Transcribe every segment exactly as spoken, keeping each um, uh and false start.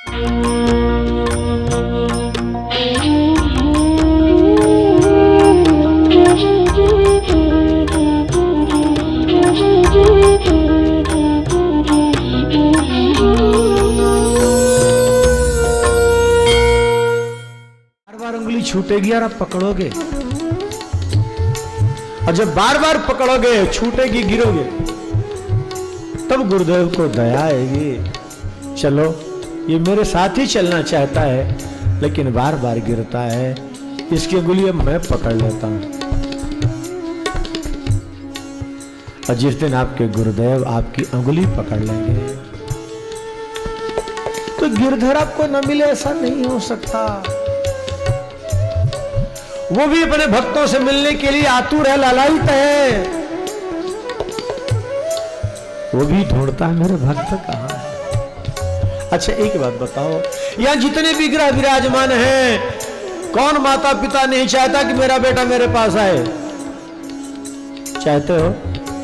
छूटेगी और आप पकड़ोगे, और जब बार बार पकड़ोगे छूटेगी गिरोगे, तब गुरुदेव को दया आएगी। चलो ये मेरे साथ ही चलना चाहता है लेकिन बार बार गिरता है, इसकी अंगुली अब मैं पकड़ लेता हूं। और जिस दिन आपके गुरुदेव आपकी अंगुली पकड़ लेंगे तो गिरधर आपको न मिले ऐसा नहीं हो सकता। वो भी अपने भक्तों से मिलने के लिए आतुर है, लालायित है। वो भी ढूंढता है मेरे भक्त कहां है। अच्छा एक बात बताओ, यहां जितने भी ग्रह विराजमान हैं, कौन माता पिता नहीं चाहता कि मेरा बेटा मेरे पास आए? चाहते हो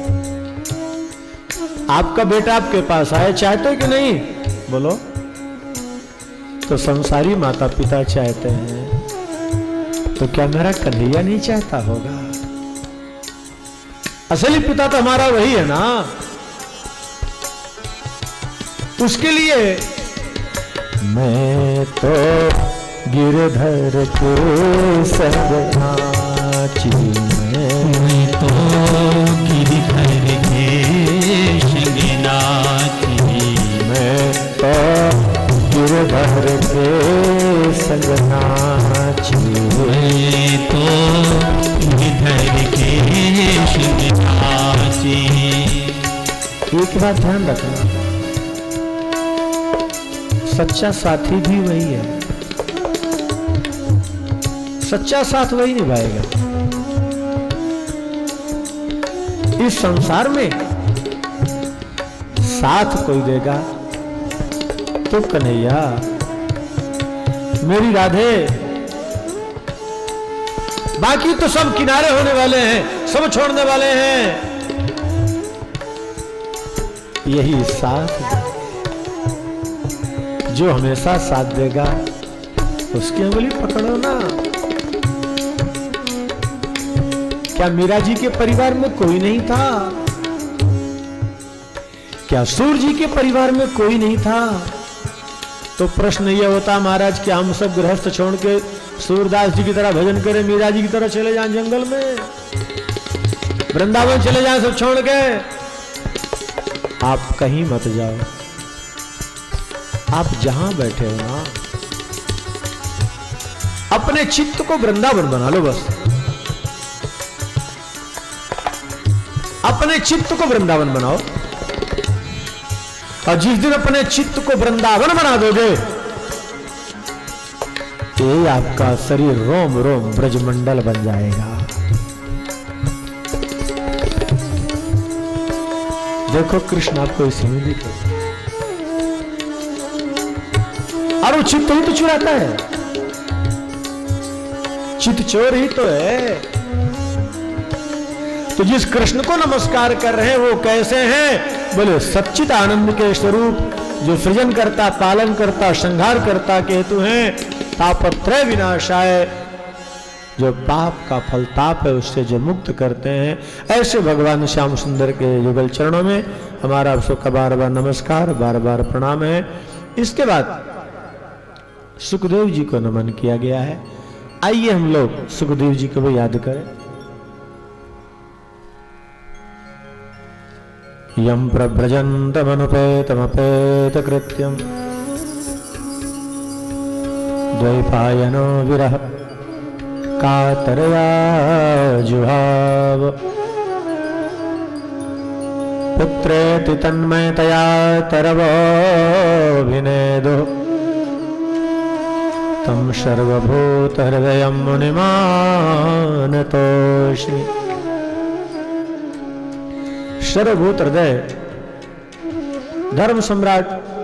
आपका बेटा आपके पास आए? चाहते हो कि नहीं? बोलो। तो संसारी माता पिता चाहते हैं, तो क्या मेरा कन्हैया नहीं चाहता होगा? असली पिता तो हमारा वही है ना। उसके लिए मैं तो गिरधर के संग नाची, मैं तो गिरधर के संग नाची, मैं तो गिरधर के संग नाची, मैं तो गिरधर के संग नाची। एक बात ध्यान रखना, सच्चा साथी भी वही है, सच्चा साथ वही निभाएगा। इस संसार में साथ कोई देगा तो कन्हैया, मेरी राधे। बाकी तो सब किनारे होने वाले हैं, सब छोड़ने वाले हैं। यही साथ जो हमेशा साथ देगा उसकी अंगुली पकड़ो ना। क्या मीरा जी के परिवार में कोई नहीं था? क्या सूर्य जी के परिवार में कोई नहीं था? तो प्रश्न यह होता महाराज कि हम सब गृहस्थ छोड़ के सूरदास जी की तरह भजन करें, मीरा जी की तरह चले जाएं जंगल में, वृंदावन चले जाएं सब छोड़ के। आप कहीं मत जाओ, आप जहां बैठे हो ना, अपने चित्त को वृंदावन बना लो बस। अपने चित्त को वृंदावन बनाओ, और जिस दिन अपने चित्त को वृंदावन बना दोगे, ये आपका शरीर रोम रोम ब्रजमंडल बन जाएगा। देखो कृष्ण आपको इसी में दिखे, और वो चित्त ही तो चुराता है, चित्त चोर ही तो है। तो जिस कृष्ण को नमस्कार कर रहे हैं वो कैसे हैं? बोले सच्चित आनंद के स्वरूप, जो सृजन करता, पालन करता, संहार करता के हेतु हैं, तापत्रय विनाशाय, जो पाप का फल ताप है उससे जो मुक्त करते हैं, ऐसे भगवान श्याम सुंदर के युगल चरणों में हमारा आप सबका बार बार नमस्कार, बार बार प्रणाम है। इसके बाद सुखदेव जी को नमन किया गया है। आइए हम लोग सुखदेव जी को भी याद करें। यम प्रव्रजन्तमनुपेतमपेत कृत्यम द्वैपायनो विरह कातरया जुहाव पुत्रेति तन्मयतया तरवोऽभिनेदो तम सर्वभूत हृदयं मुनिमानतोऽस्मि। सर्वभूत हृदय धर्म सम्राट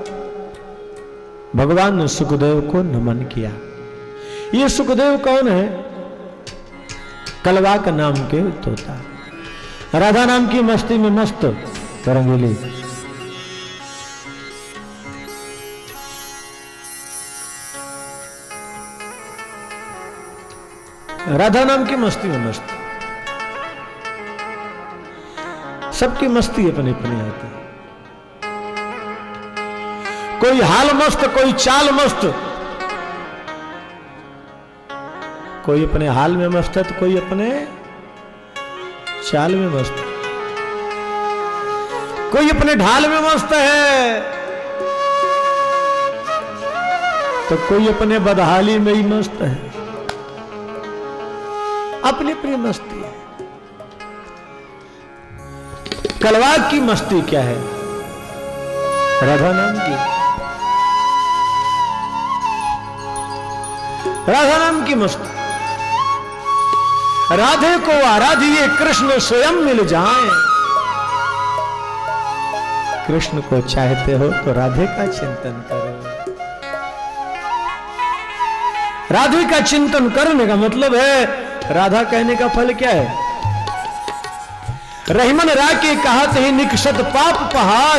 भगवान ने सुखदेव को नमन किया। ये सुखदेव कौन है? कलवा का नाम के तोता, राधा नाम की मस्ती में मस्त रंगीली। राधा नाम की मस्ती में मस्त, सबकी मस्ती अपनी अपनी आती, कोई हाल मस्त, कोई चाल मस्त, कोई अपने हाल में मस्त है तो कोई अपने चाल में मस्त, कोई अपने ढाल में मस्त है तो कोई अपने बदहाली में ही मस्त है, अपनी अपनी मस्ती है। कलवाग की मस्ती क्या है? राधा नाम की, राधा नाम की मस्ती। राधे को आराधिए कृष्ण स्वयं मिल जाएं। कृष्ण को चाहते हो तो राधे का चिंतन करो। राधे का चिंतन करने का मतलब है, राधा कहने का फल क्या है? रहीमन राके कहत ही निकषत पाप पहाड़,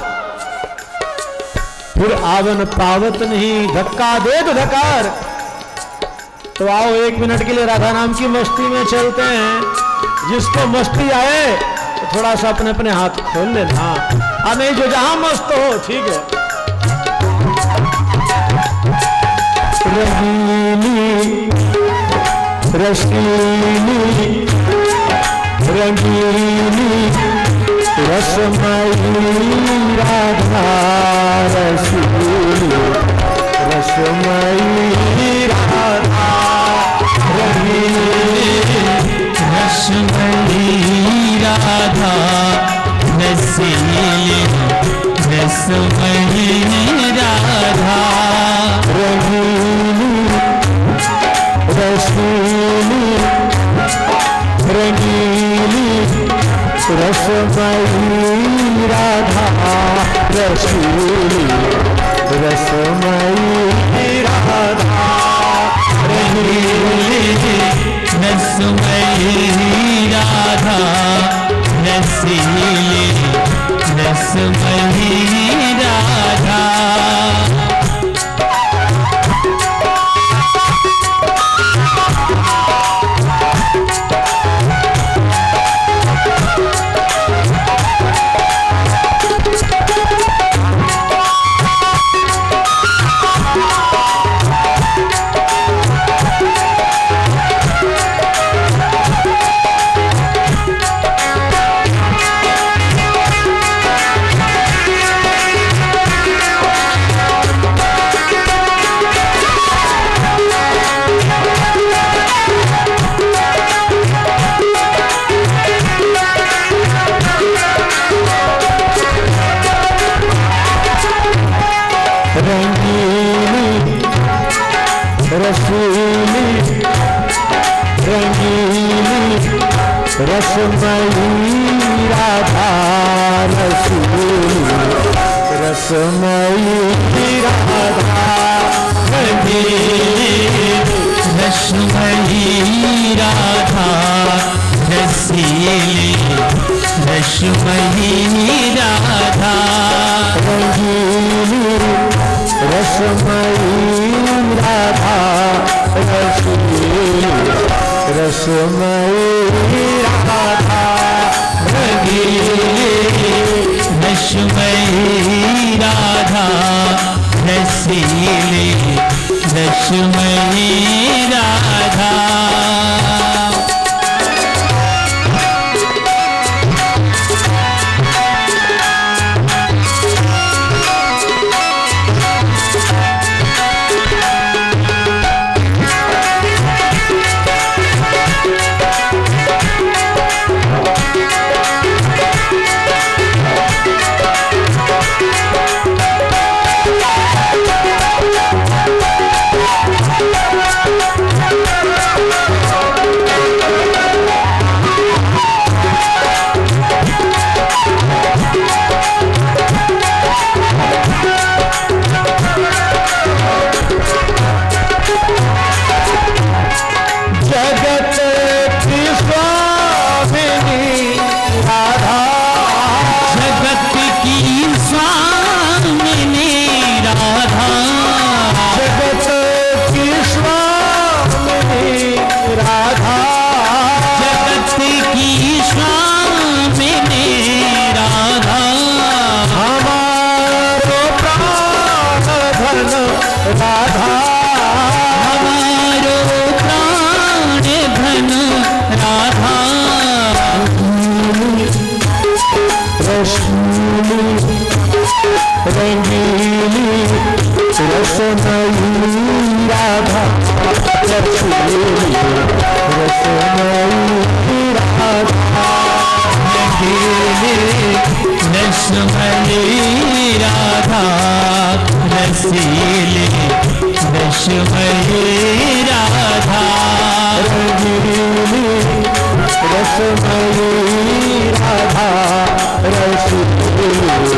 फिर आवन पावत नहीं धक्का दे दो धकार। तो आओ एक मिनट के लिए राधा नाम की मस्ती में चलते हैं। जिसको मस्ती आए तो थोड़ा सा अपने अपने हाथ खोल लेना। हाँ नहीं, जो जहां मस्त हो ठीक है। रंगीली रसीली रंगीली रसमयी राधा रसीली रसमयी राधा रंगीली रसमयी राधा रसीली रसमयी राधा रंगीली रसीली रंगीली रसमयी राधा रसीली रसमयी राधा रंगीली रसमयी राधा रसीली रसमयी राधा। रसीली रंगीली रसमयी राधा रसीली रसमयी राधा रंगीली रसमयी राधा रसीली रसमयी राधा रंगीली रसमयी राधा रसीली रसमयी राधा रंगीली रसमयी राधा रसीली रसमयी राधा। रंगीली धन राधा, हमारो प्राण धन राधा, रसीली रंगीली रसमयी राधा, रसीली रसमयी राधा, रंगीली रसमयी राधा, रसीली रसमयी राधा, रंगीली रसमयी राधा, रसीली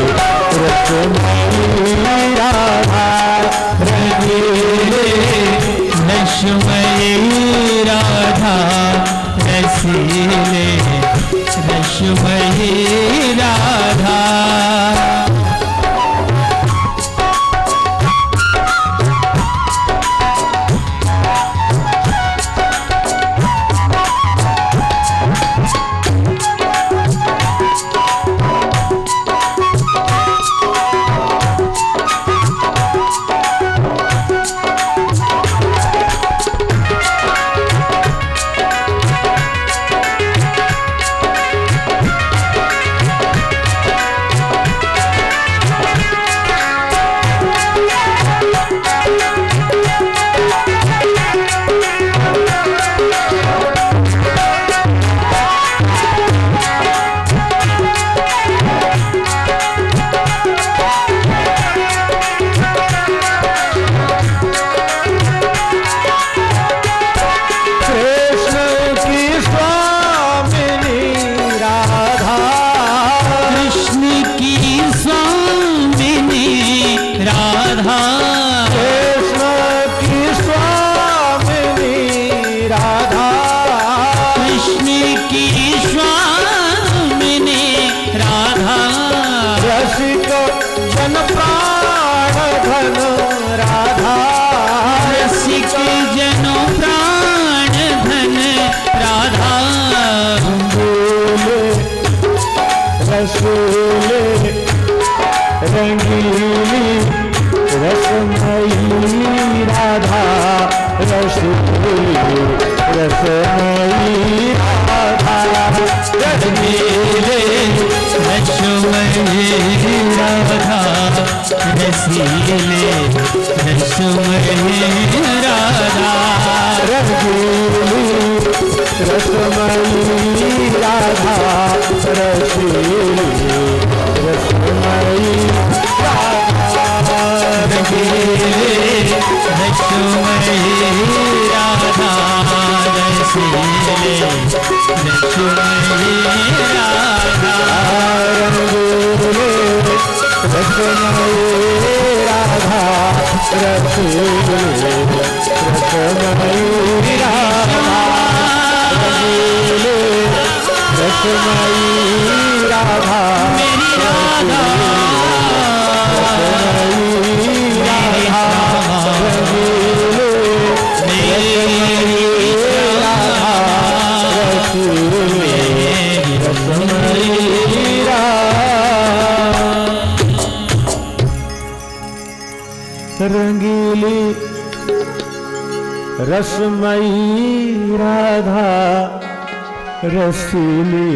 रसमयी राधा, रंगीली रसमयी राधा, रसीली रसमयी राधा। रंगीली रसमयी राधा, रसीली रसमयी राधा, रंगीली रसमयी राधा, रसीली रसमयी राधा, रंगीली रसमयी राधा, रसीली रसमयी राधा, रंगीली रसमयी राधा, रसीली रसमयी राधा, रंगीली रसमयी राधा, रसीली रसमयी राधा, रंगीली रसमयी राधा, मेरी राधा, रसमयी राधा, रंगीली मेरी राधा, रसीली रसमयी रंगीली रसमयी राधा, रसीली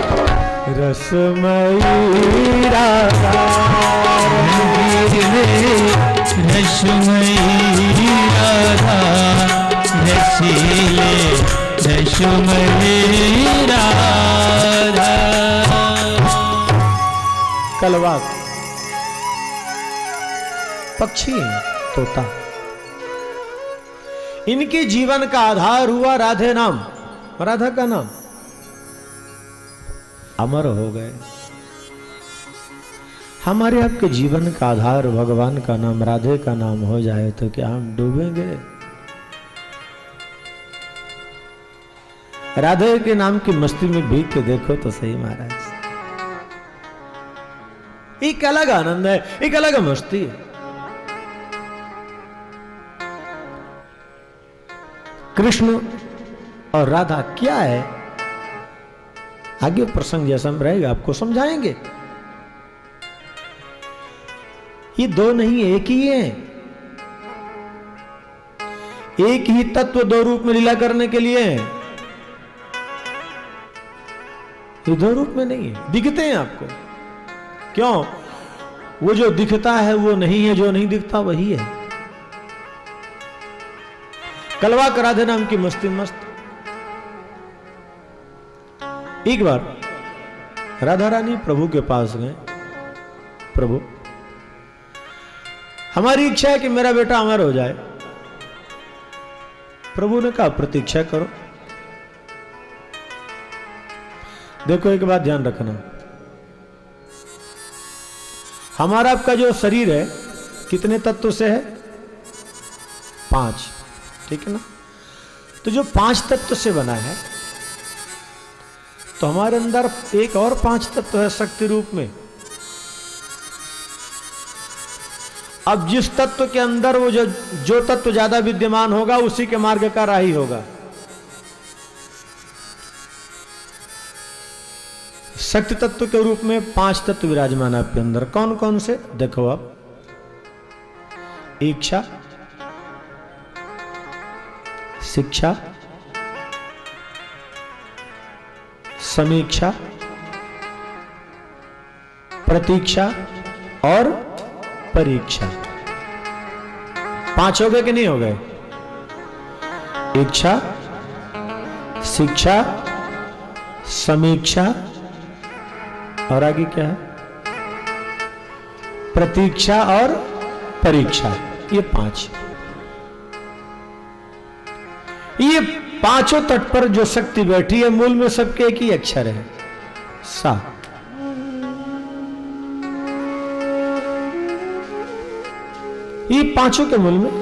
रसमयी राधा, रंगीली रसमयी राधा, रसीली रसमयी राधा। कलवा पक्षी तोता, इनके जीवन का आधार हुआ राधे नाम, राधा का नाम। अमर हो गए। हमारे आपके जीवन का आधार भगवान का नाम, राधे का नाम हो जाए तो क्या हम डूबेंगे? राधे के नाम की मस्ती में भीग के देखो तो सही महाराज, एक अलग आनंद है, एक अलग मस्ती है। कृष्ण और राधा क्या है, आगे प्रसंग जैसा रहेगा आपको समझाएंगे। ये दो नहीं एक ही हैं। एक ही तत्व दो रूप में लीला करने के लिए है, ये दो रूप में नहीं है, दिखते हैं आपको। क्यों? वो जो दिखता है वो नहीं है, जो नहीं दिखता वही है। कलवा करा देना उनकी मस्ती मस्त। एक बार राधा रानी प्रभु के पास गए, प्रभु हमारी इच्छा है कि मेरा बेटा अमर हो जाए। प्रभु ने कहा प्रतीक्षा करो। देखो एक बात ध्यान रखना, हमारा आपका जो शरीर है कितने तत्व से है? पांच, ठीक है ना? तो जो पांच तत्व से बना है, तो हमारे अंदर एक और पांच तत्व है शक्ति रूप में। अब जिस तत्व के अंदर वो जो जो तत्व ज्यादा विद्यमान होगा उसी के मार्ग का राही होगा। शक्ति तत्व के रूप में पांच तत्व विराजमान है आपके अंदर। कौन कौन से? देखो आप, इच्छा, शिक्षा, समीक्षा, प्रतीक्षा और परीक्षा। पांच हो गए कि नहीं हो गए? इच्छा, शिक्षा, समीक्षा और आगे क्या है? प्रतीक्षा और परीक्षा। ये पांच, ये पांचों तट पर जो शक्ति बैठी है, मूल में सबके एक ही अक्षर है, सा। ये पांचों के मूल में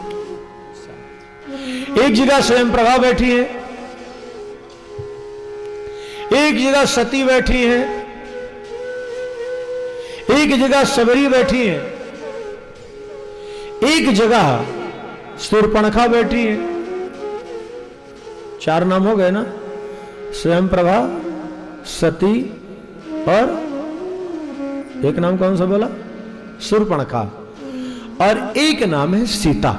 एक जगह स्वयं प्रभा बैठी है, एक जगह सती बैठी है, एक जगह सबरी बैठी है, एक जगह शूर्पणखा बैठी है। चार नाम हो गए ना? स्वयं प्रभा, सती और एक नाम कौन सा बोला? शूर्पणखा। और एक नाम है सीता।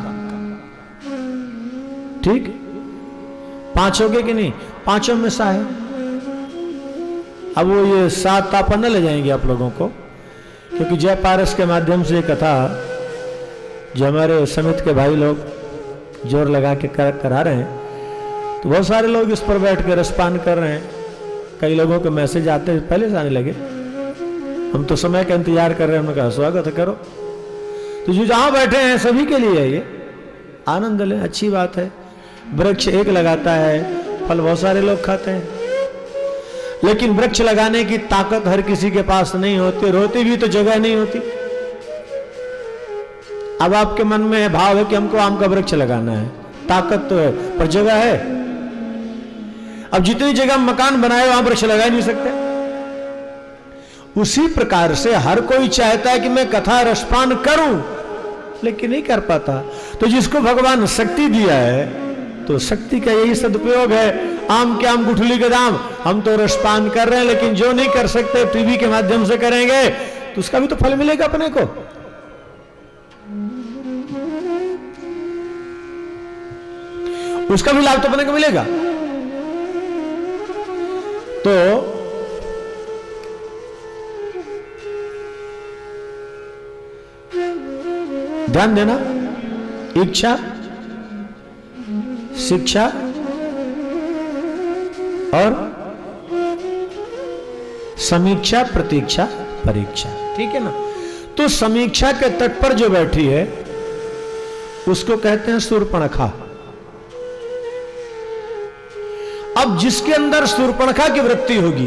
ठीक, पांच हो गए कि नहीं? पांचों में सा है। अब वो ये सात तापा न ले जाएंगे आप लोगों को, क्योंकि जय पारस के माध्यम से कथा जो हमारे समिति के भाई लोग जोर लगा के कर, करा रहे हैं, तो बहुत सारे लोग इस पर बैठ कर रसपान कर रहे हैं। कई लोगों के मैसेज आते हैं, पहले से आने लगे, हम तो समय का इंतजार कर रहे हैं। उन्होंने कहा स्वागत करो। तो जो जहां बैठे हैं सभी के लिए है ये, आनंद लें, अच्छी बात है। वृक्ष एक लगाता है, फल बहुत सारे लोग खाते हैं, लेकिन वृक्ष लगाने की ताकत हर किसी के पास नहीं होती, रोती भी तो जगह नहीं होती। अब आपके मन में भाव है कि हमको आम का वृक्ष लगाना है, ताकत तो है पर जगह है। अब जितनी जगह मकान बनाए वहां वृक्ष लगा नहीं सकते। उसी प्रकार से हर कोई चाहता है कि मैं कथा रसपान करूं, लेकिन नहीं कर पाता। तो जिसको भगवान शक्ति दिया है, तो शक्ति का यही सदुपयोग है। आम के आम गुठली के दाम, हम तो रसपान कर रहे हैं, लेकिन जो नहीं कर सकते टीवी के माध्यम से करेंगे, तो उसका भी तो फल मिलेगा अपने को। उसका भी लाभ तो अपने को मिलेगा। तो ध्यान देना, इच्छा, शिक्षा और समीक्षा, प्रतीक्षा, परीक्षा। ठीक है ना? तो समीक्षा के तट पर जो बैठी है उसको कहते हैं शूर्पणखा। अब जिसके अंदर शूर्पणखा की वृत्ति होगी,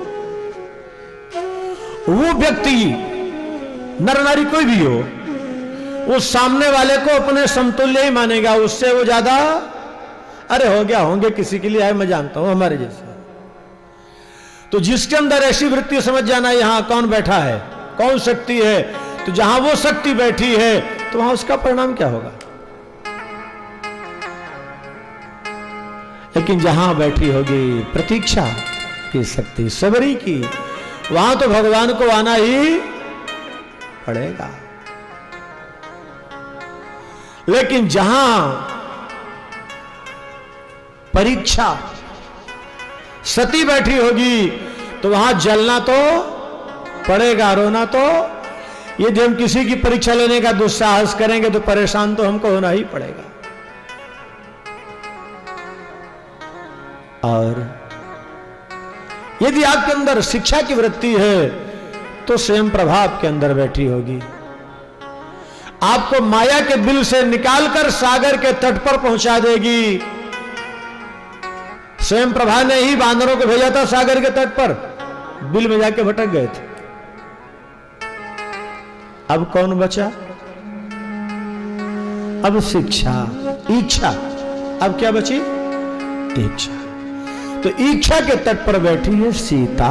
वो व्यक्ति, नर नारी कोई भी हो, वो सामने वाले को अपने समतुल्य ही मानेगा। उससे वो ज्यादा, अरे हो गया, होंगे किसी के लिए आए, मैं जानता हूं हमारे जैसे। तो जिसके अंदर ऐसी वृत्ति, समझ जाना यहां कौन बैठा है, कौन शक्ति है। तो जहां वो शक्ति बैठी है, तो वहां उसका परिणाम क्या होगा? लेकिन जहां बैठी होगी प्रतीक्षा की शक्ति, सबरी की, वहां तो भगवान को आना ही पड़ेगा। लेकिन जहां परीक्षा। सती बैठी होगी तो वहां जलना तो पड़ेगा, रोना तो। यदि हम किसी की परीक्षा लेने का दुस्साहस करेंगे तो परेशान तो हमको होना ही पड़ेगा। और यदि आपके अंदर शिक्षा की वृत्ति है तो स्वयं प्रभा आपके अंदर बैठी होगी, आपको माया के बिल से निकालकर सागर के तट पर पहुंचा देगी। स्वयं प्रभा ने ही बानरों को भेजा था सागर के तट पर, बिल में जाके भटक गए थे। अब कौन बचा? अब शिक्षा, इच्छा। अब क्या बची? इच्छा। तो इच्छा के तट पर बैठी है सीता।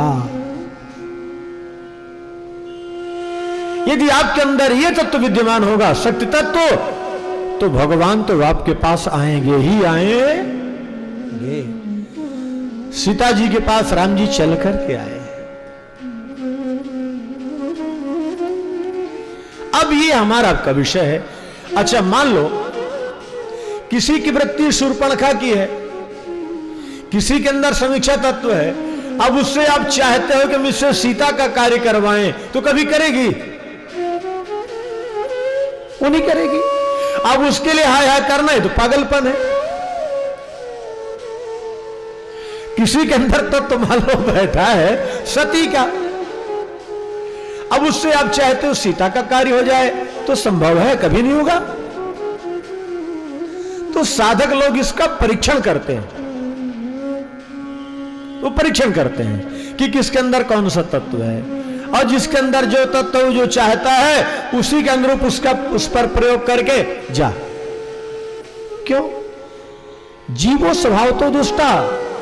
यदि आपके अंदर यह तत्व विद्यमान होगा, शक्ति तत्व, तो भगवान तो आपके पास आएंगे ही आएंगे। सीता जी के पास राम जी चल करके आए। अब ये हमारा आपका विषय है। अच्छा, मान लो किसी की वृत्ति शूर्पणखा की है, किसी के अंदर समीक्षा तत्व है। अब उससे आप चाहते हो कि मुझसे सीता का कार्य करवाएं, तो कभी करेगी? वो नहीं करेगी। अब उसके लिए हाय हाय करना है तो पागलपन है। किसी के अंदर तो, तो मान लो बैठा है सती का, अब उससे आप चाहते हो सीता का कार्य हो जाए, तो संभव है? कभी नहीं होगा। तो साधक लोग इसका परीक्षण करते हैं, वो परीक्षण करते हैं कि किसके अंदर कौन सा तत्व है, और जिसके अंदर जो तत्व जो चाहता है उसी के अनुरूप उसका उस पर प्रयोग करके जा। क्यों? जीवो स्वभाव तो दुष्टा।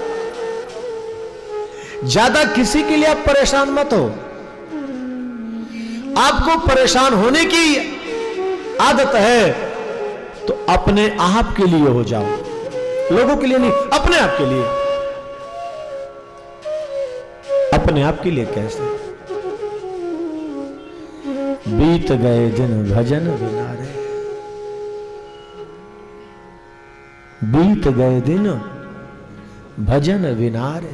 ज्यादा किसी के लिए आप परेशान मत हो। आपको परेशान होने की आदत है तो अपने आप के लिए हो जाओ, लोगों के लिए नहीं, अपने आप के लिए। अपने आप के लिए कैसे? बीत गए दिन भजन बिना रे, बीत गए दिन भजन बिना रे।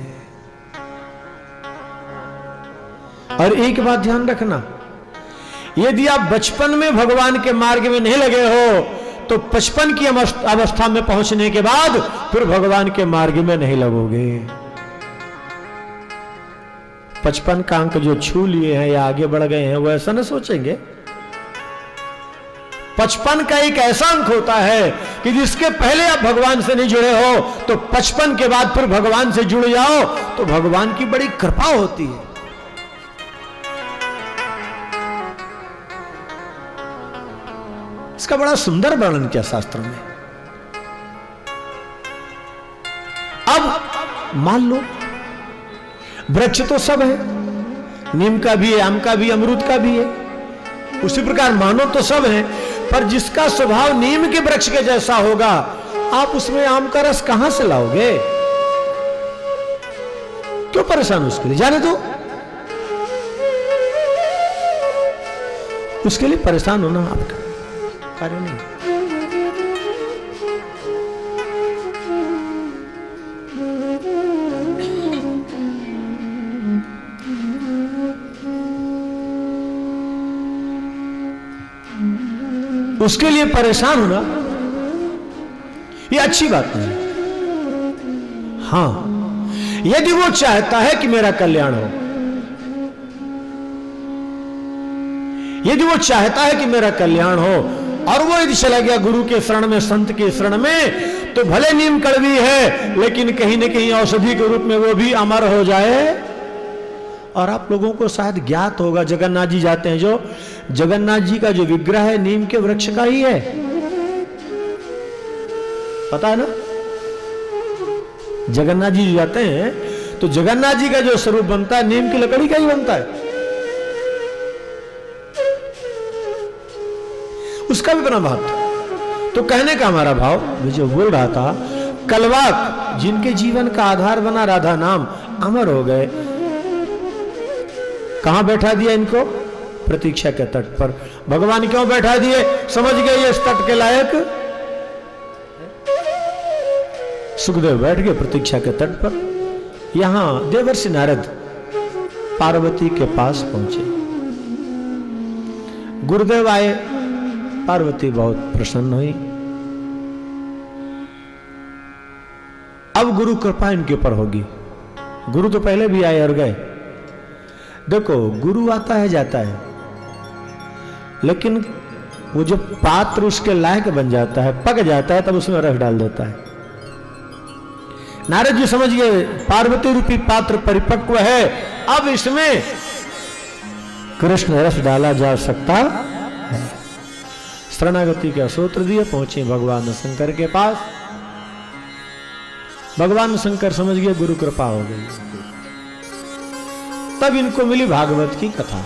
और एक बात ध्यान रखना, यदि आप बचपन में भगवान के मार्ग में नहीं लगे हो तो पचपन की अवस्था में पहुंचने के बाद फिर भगवान के मार्ग में नहीं लगोगे। पचपन का अंक जो छू लिए हैं या आगे बढ़ गए हैं वो ऐसा न सोचेंगे। पचपन का एक ऐसा अंक होता है कि जिसके पहले आप भगवान से नहीं जुड़े हो, तो पचपन के बाद फिर भगवान से जुड़ जाओ तो भगवान की बड़ी कृपा होती है। इसका बड़ा सुंदर वर्णन किया शास्त्रों में। अब मान लो वृक्ष तो सब है, नीम का भी है, आम का भी, अमरूद का भी है। उसी प्रकार मानो तो सब है, पर जिसका स्वभाव नीम के वृक्ष के जैसा होगा, आप उसमें आम का रस कहां से लाओगे? क्यों परेशान उसके लिए? जाने दो, उसके लिए परेशान होना आपका कार्य नहीं। उसके लिए परेशान होना ये अच्छी बात नहीं। हां, यदि वो चाहता है कि मेरा कल्याण हो, यदि वो चाहता है कि मेरा कल्याण हो और वो यदि चला गया गुरु के शरण में, संत के शरण में, तो भले नीम कड़वी है लेकिन कहीं ना कहीं औषधि के रूप में वो भी अमर हो जाए। और आप लोगों को शायद ज्ञात होगा, जगन्नाथ जी जाते हैं, जो जगन्नाथ जी का जो विग्रह है नीम के वृक्ष का ही है, पता है ना? जगन्नाथ जी जाते हैं तो जगन्नाथ जी का जो स्वरूप बनता है नीम की लकड़ी का ही बनता है, उसका भी बना महत्व। तो कहने का हमारा भाव, जो बोल रहा था, कलवाक जिनके जीवन का आधार बना राधा नाम, अमर हो गए। कहां बैठा दिया इनको? प्रतीक्षा के तट पर। भगवान क्यों बैठा दिए? समझ गए इस तट के लायक, सुखदेव बैठ गए प्रतीक्षा के तट पर। यहां देवर्षि नारद पार्वती के पास पहुंचे। गुरुदेव आए, पार्वती बहुत प्रसन्न हुई। अब गुरु कृपा इनके ऊपर होगी। गुरु तो पहले भी आए और गए। देखो, गुरु आता है जाता है, लेकिन वो जो पात्र उसके लायक बन जाता है, पक जाता है, तब उसमें रस डाल देता है। नारद जी समझ गए पार्वती रूपी पात्र परिपक्व है, अब इसमें कृष्ण रस डाला जा सकता है। शरणागति का सूत्र दिए, पहुंचे भगवान शंकर के पास। भगवान शंकर समझ गए गुरु कृपा हो गई। तब इनको मिली भागवत की कथा।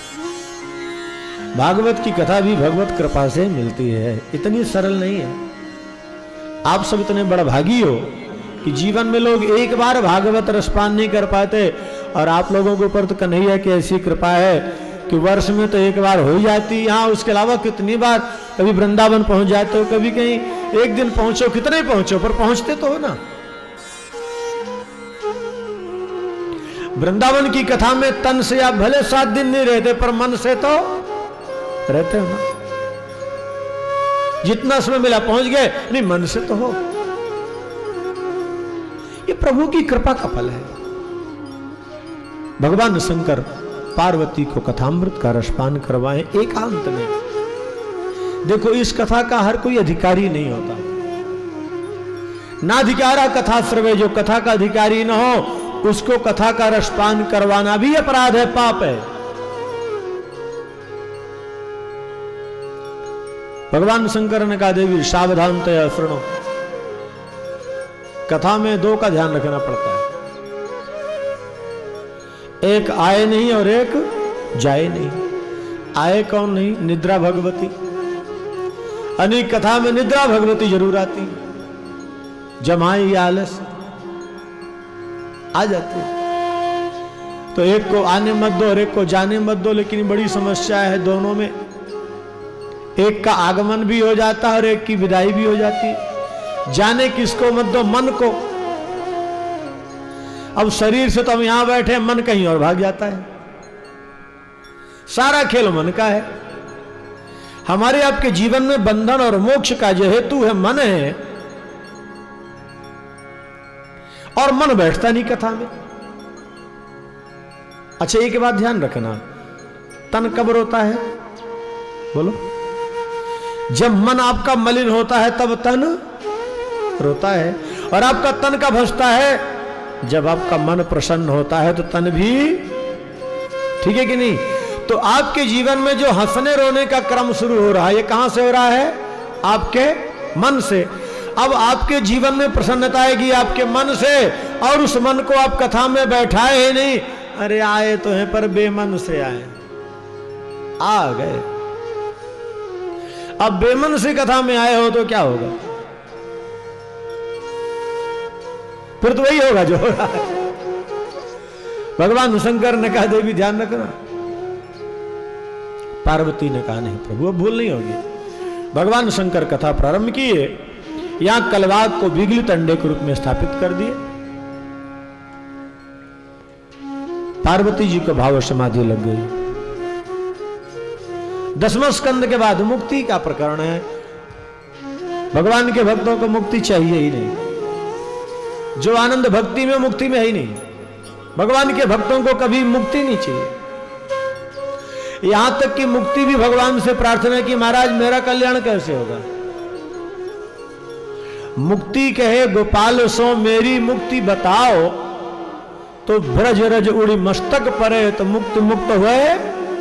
भागवत की कथा भी भगवत कृपा से मिलती है, इतनी सरल नहीं है। आप सब इतने बड़ा भागी हो कि जीवन में लोग एक बार भागवत रसपान नहीं कर पाते, और आप लोगों के ऊपर तो कन्हैया की ऐसी कृपा है कि वर्ष में तो एक बार हो ही जाती। यहाँ उसके अलावा कितनी बार, कभी वृंदावन पहुंच जाते हो, कभी कहीं एक दिन पहुंचो, कितने पहुंचो, पर पहुंचते तो हो ना। वृंदावन की कथा में तन से आप भले सात दिन नहीं रहते, पर मन से तो रहते हो ना। जितना समय मिला पहुंच गए, नहीं मन से तो हो। ये प्रभु की कृपा का फल है। भगवान शंकर पार्वती को कथामृत का रसपान करवाएं एकांत में। देखो, इस कथा का हर कोई अधिकारी नहीं होता। ना अधिकारा कथा श्रवे, जो कथा का अधिकारी न हो उसको कथा का रसपान करवाना भी अपराध है, पाप है। भगवान शंकर ने कहा, देवी सावधानतया शृणो। कथा में दो का ध्यान रखना पड़ता है, एक आए नहीं और एक जाए नहीं। आए कौन नहीं? निद्रा भगवती। अनेक कथा में निद्रा भगवती जरूर आती, जमाई आलस आ जाते। तो एक को आने मत दो और एक को जाने मत दो, लेकिन बड़ी समस्या है दोनों में। एक का आगमन भी हो जाता है और एक की विदाई भी हो जाती। जाने किसको मत दो? मन को। अब शरीर से तो हम यहां बैठे, मन कहीं और भाग जाता है। सारा खेल मन का है। हमारे आपके जीवन में बंधन और मोक्ष का जो हेतु है मन है, और मन बैठता नहीं कथा में। अच्छा, एक बात ध्यान रखना, तन कब रोता है? बोलो। जब मन आपका मलिन होता है तब तन रोता है, और आपका तन कब हंसता है? जब आपका मन प्रसन्न होता है तो तन भी, ठीक है कि नहीं? तो आपके जीवन में जो हंसने रोने का क्रम शुरू हो रहा है, ये कहां से हो रहा है? आपके मन से। अब आपके जीवन में प्रसन्नता आएगी आपके मन से, और उस मन को आप कथा में बैठाए ही नहीं। अरे आए तो हैं पर बेमन से आए, आ गए। अब बेमन से कथा में आए हो तो क्या होगा? फिर तो वही होगा जो हो रहा है। भगवान शंकर ने कहा, देवी ध्यान रखना। पार्वती ने कहा, नहीं प्रभु अब भूल नहीं होगी। भगवान शंकर कथा प्रारंभ किए। यहां कलवाग को विगलित अंडे के रूप में स्थापित कर दिए। पार्वती जी को भाव समाधि लग गई। दसवें स्कंद के बाद मुक्ति का प्रकरण है। भगवान के भक्तों को मुक्ति चाहिए ही नहीं। जो आनंद भक्ति में, मुक्ति में है ही नहीं। भगवान के भक्तों को कभी मुक्ति नहीं चाहिए। यहां तक कि मुक्ति भी भगवान से प्रार्थना की, महाराज मेरा कल्याण कैसे होगा? मुक्ति कहे गोपाल सो मेरी मुक्ति बताओ, तो ब्रज रज उड़ी मस्तक परे, तो मुक्त मुक्त हुए।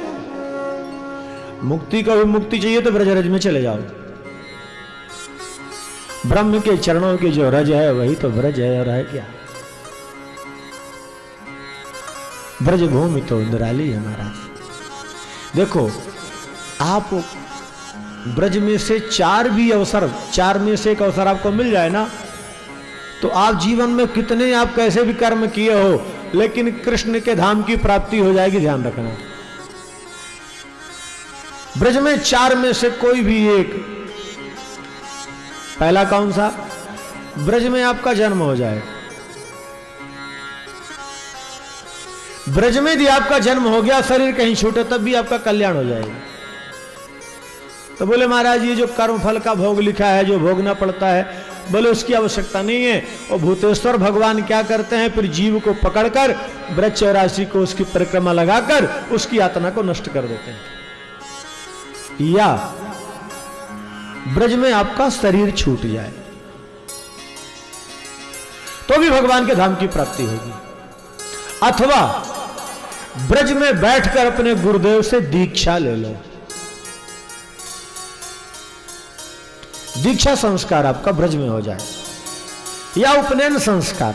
मुक्ति को भी मुक्ति चाहिए तो ब्रज रज में चले जाओ। ब्रह्म के चरणों की जो रज है वही तो ब्रज है, और है क्या? ब्रज भूमि तो निराली है महाराज। देखो, आप ब्रज में से चार भी अवसर, चार में से एक अवसर आपको मिल जाए ना, तो आप जीवन में कितने आप कैसे भी कर्म किए हो, लेकिन कृष्ण के धाम की प्राप्ति हो जाएगी। ध्यान रखना, ब्रज में चार में से कोई भी एक। पहला कौन सा? ब्रज में आपका जन्म हो जाए। ब्रज में यदि आपका जन्म हो गया, शरीर कहीं छूटे, तब भी आपका कल्याण हो जाएगा। तो बोले महाराज ये जो कर्म फल का भोग लिखा है, जो भोगना पड़ता है, बोले उसकी आवश्यकता नहीं है। और भूतेश्वर भगवान क्या करते हैं, फिर जीव को पकड़कर ब्रज चौरासी को उसकी परिक्रमा लगाकर उसकी यातना को नष्ट कर देते हैं। या ब्रज में आपका शरीर छूट जाए तो भी भगवान के धाम की प्राप्ति होगी। अथवा ब्रज में बैठकर अपने गुरुदेव से दीक्षा ले लो। दीक्षा संस्कार आपका ब्रज में हो जाए, या उपनयन संस्कार।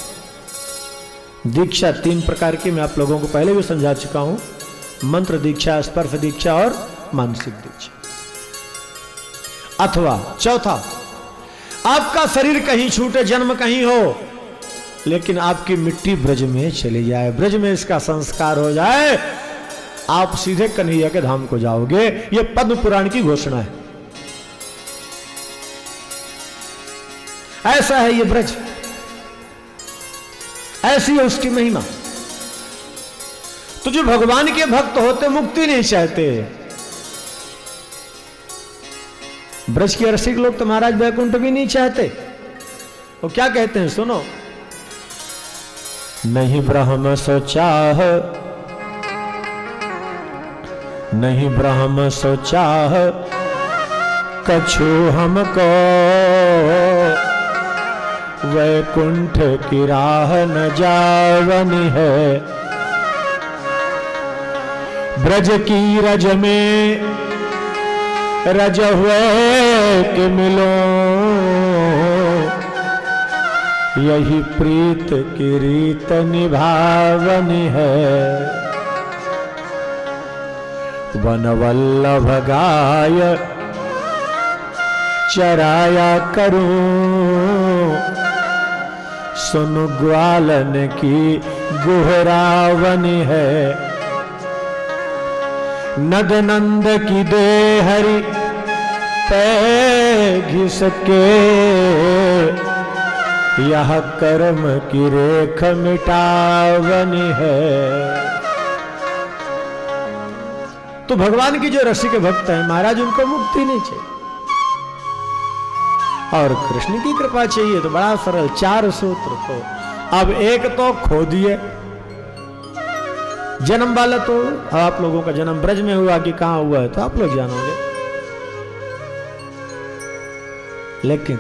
दीक्षा तीन प्रकार की मैं आप लोगों को पहले भी समझा चुका हूं, मंत्र दीक्षा, स्पर्श दीक्षा और मानसिक दीक्षा। अथवा चौथा, आपका शरीर कहीं छूटे, जन्म कहीं हो, लेकिन आपकी मिट्टी ब्रज में चली जाए, ब्रज में इसका संस्कार हो जाए, आप सीधे कन्हैया के धाम को जाओगे। यह पद्म पुराण की घोषणा है। ऐसा है ये ब्रज, ऐसी है उसकी महिमा। तो जो भगवान के भक्त होते मुक्ति नहीं चाहते। ब्रज के रसिक लोग तो महाराज वैकुंठ भी नहीं चाहते। वो क्या कहते हैं, सुनो। नहीं ब्रह्म सो चाह, नहीं ब्रह्म सो चाह, कछु हमको वैकुंठ की राह न जावनी है। ब्रज की रज में रज हुए कि मिलो, यही प्रीत की रीत निभावनी है। वन वल्लभ गाय चराया करूं, सुन ग्वालन की गुहरावनी है। नद नंद की दे हरि पे घिसके, यह कर्म की रेख मिटावनी है। तो भगवान की जो रसिक भक्त हैं महाराज, उनको मुक्ति नहीं चाहिए और कृष्ण की कृपा चाहिए। तो बड़ा सरल, चार सूत्र। तो अब एक तो खो दिए जन्म वाला, तो अब आप लोगों का जन्म ब्रज में हुआ कि कहां हुआ है तो आप लोग जानोगे। लेकिन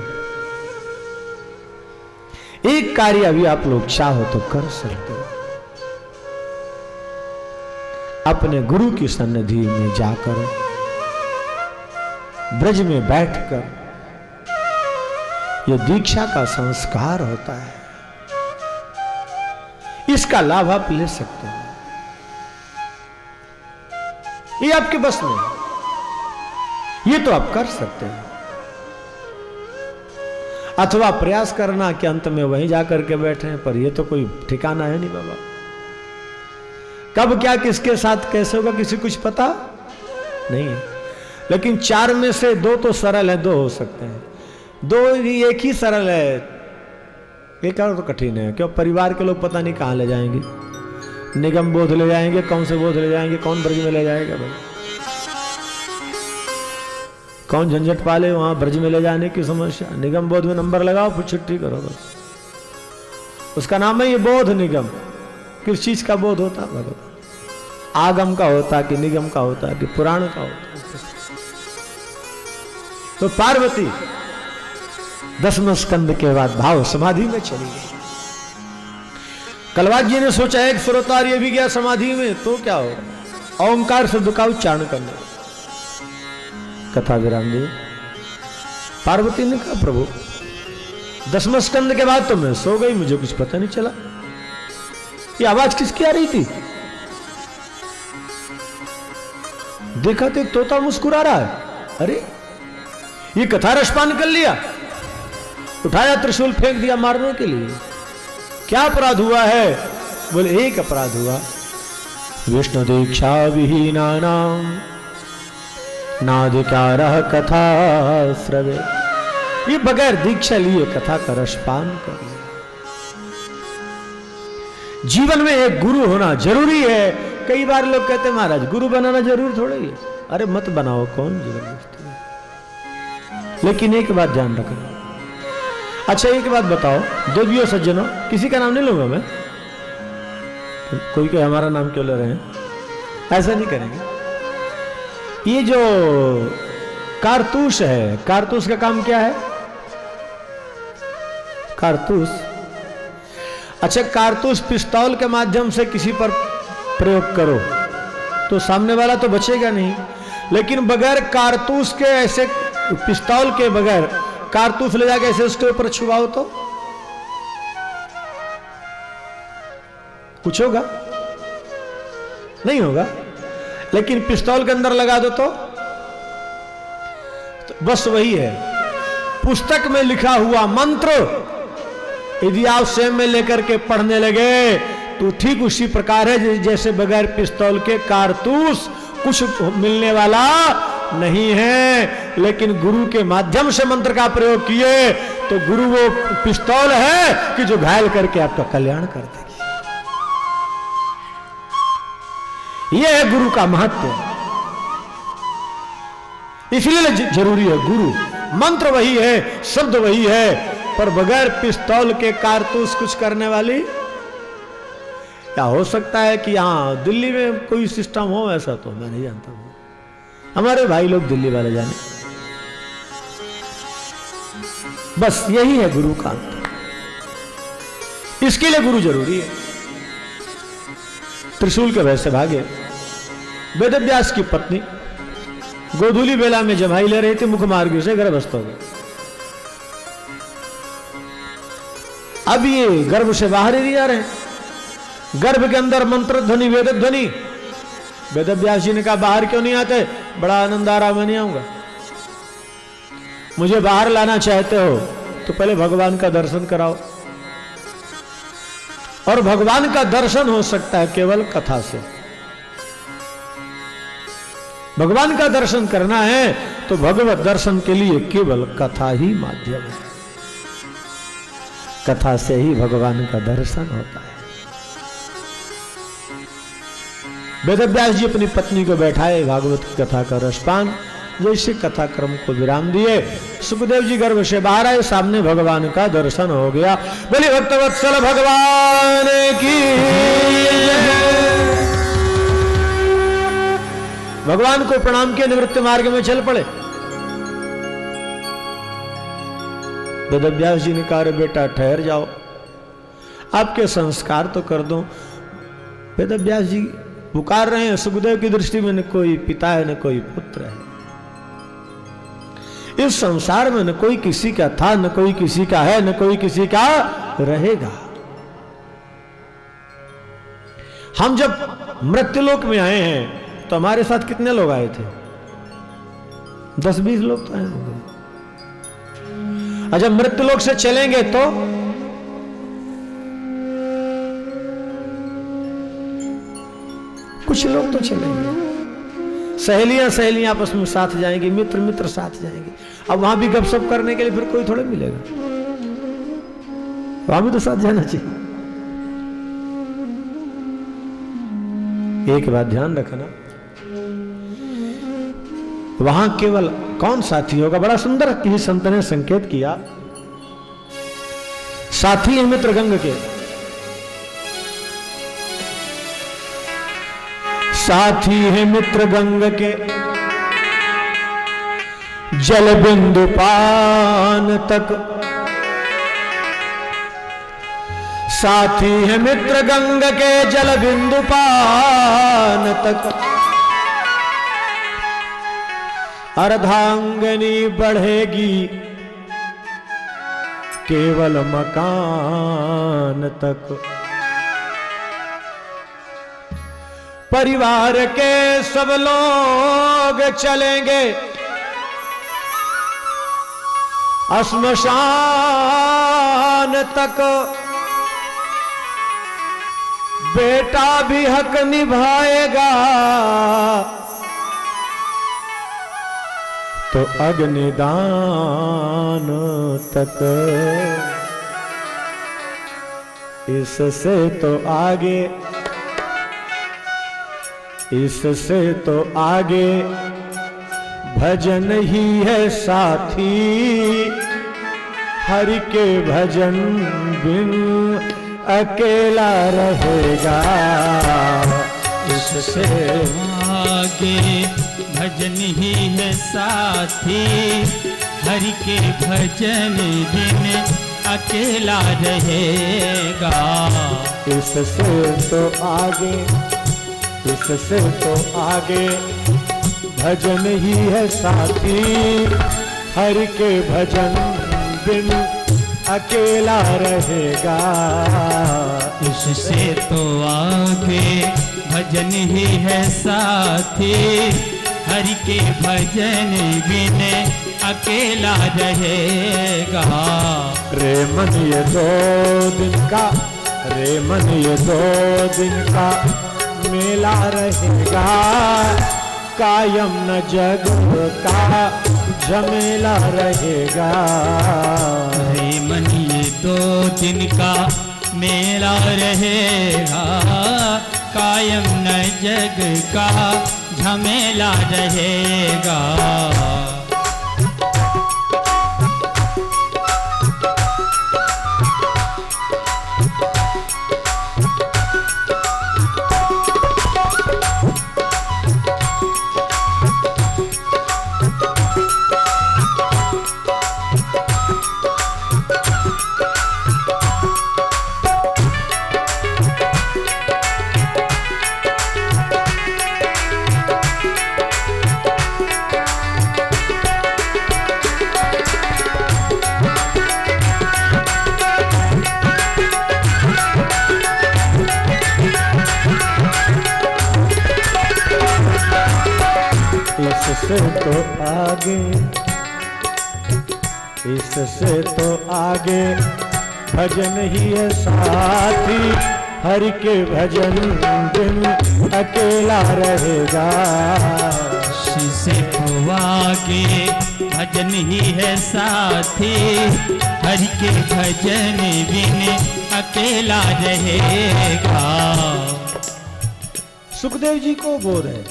एक कार्य अभी आप लोग चाहो तो कर सकते हो। अपने गुरु की सन्निधि में जाकर ब्रज में बैठकर यह दीक्षा का संस्कार होता है, इसका लाभ आप ले सकते हो। ये आपके बस में, ये तो आप कर सकते हैं। अथवा प्रयास करना कि अंत में वहीं जाकर के बैठे हैं, पर ये तो कोई ठिकाना है नहीं बाबा। कब क्या किसके साथ कैसे होगा किसी कुछ पता नहीं है। लेकिन चार में से दो तो सरल है, दो हो सकते हैं। दो ही, एक ही सरल है, एक और तो कठिन है। क्यों? परिवार के लोग पता नहीं कहां ले जाएंगे, निगम बोध ले जाएंगे, कौन से बोध ले जाएंगे, कौन ब्रज में ले जाएगा भाई, कौन झंझट पाले वहां ब्रज में ले जाने की समस्या। निगम बोध में नंबर लगाओ, फिर छुट्टी करो बस। उसका नाम है ये बोध निगम। किस चीज का बोध होता है भगवान? आगम का होता कि निगम का होता कि पुराण का होता। तो पार्वती दसम स्कंद के बाद भाव समाधि में चली गई। कलवाज जी ने सोचा एक श्रोतार ये भी गया समाधि में तो क्या हो, ओंकार शब्द का उच्चारण करने। कथा विराम जी। पार्वती ने कहा प्रभु दसम स्कंद के बाद तो मैं सो गई, मुझे कुछ पता नहीं चला। ये आवाज किसकी आ रही थी? देखा तो एक तोता मुस्कुरा रहा है। अरे ये कथा रसपान कर लिया, उठाया त्रिशूल फेंक दिया मारने के लिए। क्या अपराध हुआ है? बोले एक अपराध हुआ, विष्णु दीक्षा विहीना नाम नाधिकारः कथा श्रवे। ये बगैर दीक्षा लिए कथा का रसपान कर ले। जीवन में एक गुरु होना जरूरी है। कई बार लोग कहते हैं महाराज गुरु बनाना जरूरी थोड़ा ही है। अरे मत बनाओ, कौन जबरदस्ती है। लेकिन एक बात ध्यान रखना। अच्छा एक बात बताओ देवियों सज्जनों, किसी का नाम नहीं लूंगा मैं, कोई कोई हमारा नाम क्यों ले रहे हैं, ऐसा नहीं करेंगे। ये जो कारतूस है, कारतूस का काम क्या है? कारतूस, अच्छा कारतूस पिस्तौल के माध्यम से किसी पर प्रयोग करो तो सामने वाला तो बचेगा नहीं, लेकिन बगैर कारतूस के, ऐसे पिस्तौल के बगैर कारतूस ले जाके ऐसे उसके ऊपर छुपाओ तो कुछ होगा? नहीं होगा। लेकिन पिस्तौल के अंदर लगा दो तो, तो बस वही है। पुस्तक में लिखा हुआ मंत्र यदि आप स्वयं में लेकर के पढ़ने लगे तो ठीक उसी प्रकार है जैसे बगैर पिस्तौल के कारतूस कुछ मिलने वाला नहीं है। लेकिन गुरु के माध्यम से मंत्र का प्रयोग किए तो गुरु वो पिस्तौल है कि जो घायल करके आपका कल्याण कर देगी। यह है गुरु का महत्व। इसलिए जरूरी है गुरु। मंत्र वही है, शब्द वही है, पर बगैर पिस्तौल के कारतूस कुछ करने वाली। क्या हो सकता है कि यहां दिल्ली में कोई सिस्टम हो, ऐसा तो मैं नहीं जानता हूं। हमारे भाई लोग दिल्ली वाले जाने। बस यही है गुरु का। इसके लिए गुरु जरूरी है। त्रिशूल के भय से भागे। वेदव्यास की पत्नी गोधूली बेला में जमाई ले रही थी, मुख मार्ग से गर्भस्थ हो गए। अब ये गर्भ से बाहर ही नहीं आ रहे हैं। गर्भ के अंदर मंत्र ध्वनि, वेद ध्वनि। वेदव्यास जी ने कहा बाहर क्यों नहीं आते? बड़ा आनंद आ रहा, मैं नहीं आऊंगा। मुझे बाहर लाना चाहते हो तो पहले भगवान का दर्शन कराओ। और भगवान का दर्शन हो सकता है केवल कथा से। भगवान का दर्शन करना है तो भगवत दर्शन के लिए केवल कथा ही माध्यम है। कथा से ही भगवान का दर्शन होता है। वेदव्यास जी अपनी पत्नी को बैठाए, भागवत की कथा का रसपान। जैसे कथा क्रम को विराम दिए, सुखदेव जी गर्भ से बाहर आए, सामने भगवान का दर्शन हो गया। बोले भक्तवत्सल भगवान की। भगवान को प्रणाम किए, निवृत्ति मार्ग में चल पड़े। वेदव्यास जी ने कहा बेटा ठहर जाओ, आपके संस्कार तो कर दो। वेदव्यास जी पुकार रहे हैं। सुखदेव की दृष्टि में न कोई पिता है न कोई पुत्र है। इस संसार में न कोई किसी का था, न कोई किसी का है, न कोई किसी का रहेगा। हम जब मृत्युलोक में आए हैं तो हमारे साथ कितने लोग आए थे? दस बीस लोग तो आए होंगे। और जब मृत्युलोक से चलेंगे तो कुछ लोग तो चलेंगे। सहेलियां सहेलियां आपस में साथ जाएंगी, मित्र मित्र साथ जाएंगे। अब वहां भी गपशप करने के लिए फिर कोई थोड़े मिलेगा, वहां भी तो साथ जाना चाहिए। एक बात ध्यान रखना, वहां केवल कौन साथी होगा? बड़ा सुंदर किसी संत ने संकेत किया। साथी है मित्र गंग के। साथी है मित्र गंग के, जल बिंदु पान तक। साथी है मित्र गंग के, जल बिंदु पान तक। अर्धांगनी बढ़ेगी केवल मकान तक। परिवार के सब लोग चलेंगे श्मशान तक। बेटा भी हक निभाएगा तो अग्निदान तक, इससे तो आगे, इससे तो आगे भजन ही है साथी, हरि के भजन बिन अकेला रहेगा। इससे आगे भजन ही है साथी, हरि के भजन बिन अकेला रहेगा। इससे तो आगे, इससे तो आगे भजन ही है साथी, हरि के भजन बिन अकेला रहेगा। इससे तो आगे भजन ही है साथी, हरि के भजन बिन अकेला रहेगा। रे मन ये दो दिन का, रे मन ये दो दिन का मेला रहेगा, कायम न जग का झमेला रहेगा। रे मन ये दो दिन का मेला रहेगा, कायम न जग का झमेला रहेगा। इससे तो आगे, इससे तो आगे भजन ही है साथी, हरि के भजन बिन अकेला रहेगा। इससे तो आगे भजन ही है साथी, हरि के भजन बिन अकेला रहेगा। सुखदेव जी को बोध है,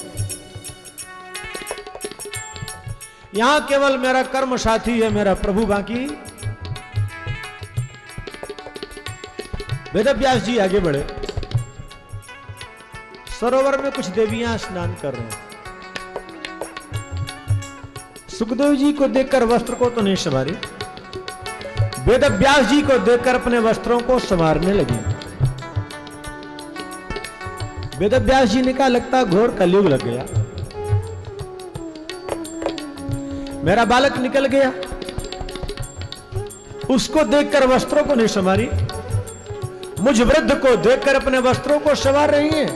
यहां केवल मेरा कर्म साथी है मेरा प्रभु, बाकी वेदव्यास जी आगे बढ़े। सरोवर में कुछ देवियां स्नान कर रहे हैं। सुखदेव जी को देखकर वस्त्र को तो नहीं संवारे, वेदव्यास जी को देखकर अपने वस्त्रों को संवारने लगी। वेदव्यास जी ने कहा लगता घोर कलयुग लग गया, मेरा बालक निकल गया। उसको देखकर वस्त्रों को नहीं संवारी, मुझ वृद्ध को देखकर अपने वस्त्रों को संवार रही हैं।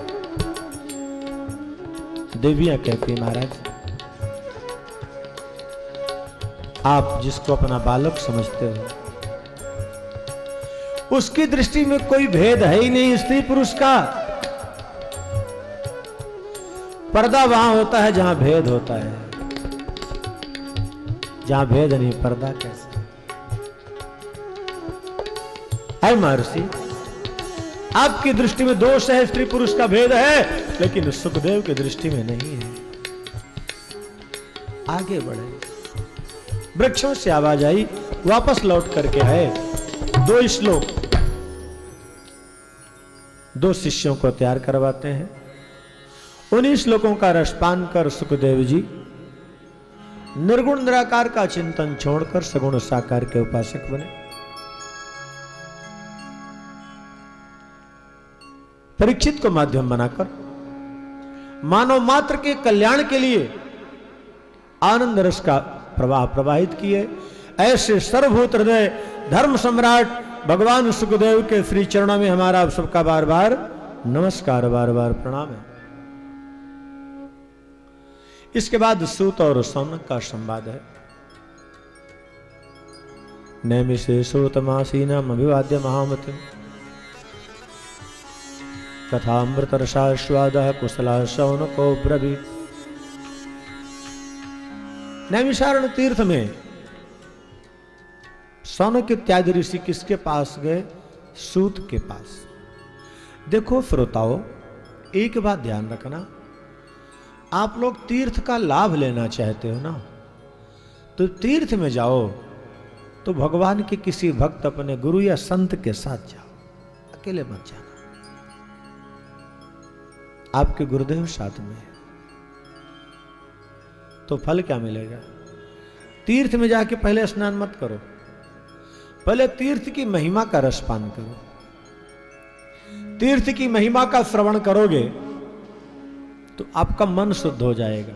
देवियां कहती महाराज, आप जिसको अपना बालक समझते हो उसकी दृष्टि में कोई भेद है ही नहीं स्त्री पुरुष का। पर्दा वहां होता है जहां भेद होता है, जहां भेद नहीं पर्दा कैसे? है महर्षि, आपकी दृष्टि में दोष है, स्त्री पुरुष का भेद है, लेकिन सुखदेव की दृष्टि में नहीं है। आगे बढ़े, वृक्षों से आवाज आई, वापस लौट करके आए। दो श्लोक दो शिष्यों को तैयार करवाते हैं। उन्हीं श्लोकों का रसपान कर सुखदेव जी निर्गुण निराकार का चिंतन छोड़कर सगुण साकार के उपासक बने। परीक्षित को माध्यम बनाकर मानव मात्र के कल्याण के लिए आनंद रस का प्रवाह प्रवाहित किए। ऐसे सर्वभूत हृदय धर्म सम्राट भगवान सुखदेव के श्री चरणों में हमारा आप सबका बार बार नमस्कार, बार बार प्रणाम है। इसके बाद सूत और सौनक का संवाद है। नैमिषे सूतमासीनाम अभिवाद्य महामति कथामृत रसास्वादः कुशला शौनको ब्रवीत्। नैमिषारण्य तीर्थ में सौनक इत्यादि ऋषि किसके पास गए? सूत के पास। देखो श्रोताओ, एक बात ध्यान रखना, आप लोग तीर्थ का लाभ लेना चाहते हो ना, तो तीर्थ में जाओ तो भगवान के किसी भक्त अपने गुरु या संत के साथ जाओ, अकेले मत जाना। आपके गुरुदेव साथ में है तो फल क्या मिलेगा? तीर्थ में जाके पहले स्नान मत करो, पहले तीर्थ की महिमा का रसपान करो। तीर्थ की महिमा का श्रवण करोगे तो आपका मन शुद्ध हो जाएगा,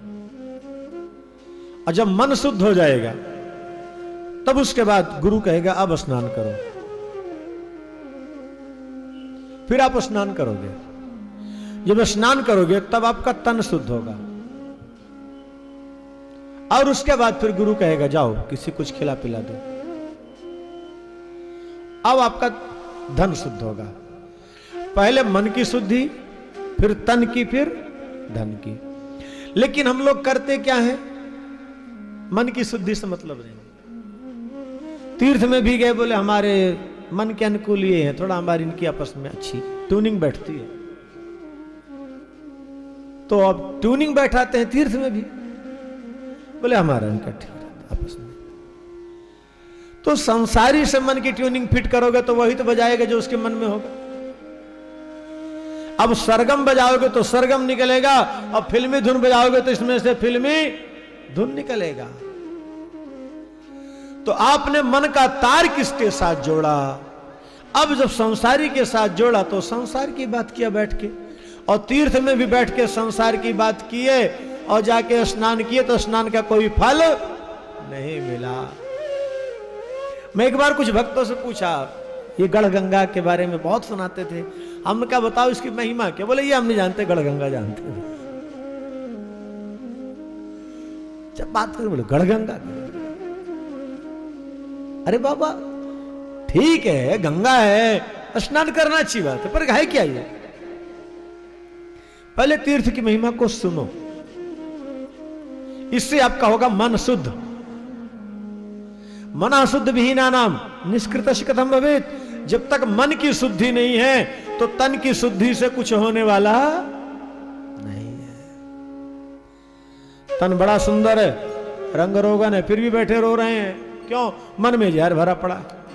और जब मन शुद्ध हो जाएगा तब उसके बाद गुरु कहेगा अब स्नान करो, फिर आप स्नान करोगे। जब स्नान करोगे तब आपका तन शुद्ध होगा, और उसके बाद फिर गुरु कहेगा जाओ किसी कुछ खिला पिला दो, अब आपका धन शुद्ध होगा। पहले मन की शुद्धि, फिर तन की, फिर धन की। लेकिन हम लोग करते क्या है? मन की शुद्धि से मतलब नहीं। तीर्थ में भी गए, बोले हमारे मन के अनुकूल ये है, थोड़ा हमारी इनकी आपस में अच्छी ट्यूनिंग बैठती है, तो अब ट्यूनिंग बैठाते हैं तीर्थ में भी, बोले हमारा इनका ठीक रहता आपस में। तो संसारी से मन की ट्यूनिंग फिट करोगे तो वही तो बजाएगा जो उसके मन में होगा। अब सरगम बजाओगे तो सरगम निकलेगा, और फिल्मी धुन बजाओगे तो इसमें से फिल्मी धुन निकलेगा। तो आपने मन का तार किसके साथ जोड़ा? अब जब संसारी के साथ जोड़ा तो संसार की बात किया बैठ के, और तीर्थ में भी बैठ के संसार की बात किए, और जाके स्नान किए तो स्नान का कोई फल नहीं मिला। मैं एक बार कुछ भक्तों से पूछा, ये गढ़गंगा के बारे में बहुत सुनाते थे, हमने कहा बताओ इसकी महिमा क्या? बोले ये हम नहीं जानते, गढ़गंगा जानते हैं। जब बात करें बोले गढ़गंगा, अरे बाबा ठीक है गंगा है, स्नान करना अच्छी बात है, पर है क्या ये? पहले तीर्थ की महिमा को सुनो, इससे आपका होगा मन शुद्ध। मना शुद्ध विहीना नाम निष्कृतस्य कथम भवेत्। जब तक मन की शुद्धि नहीं है तो तन की शुद्धि से कुछ होने वाला नहीं है। तन बड़ा सुंदर है, रंग रोगन है, फिर भी बैठे रो रहे हैं, क्यों? मन में जहर भरा पड़ा।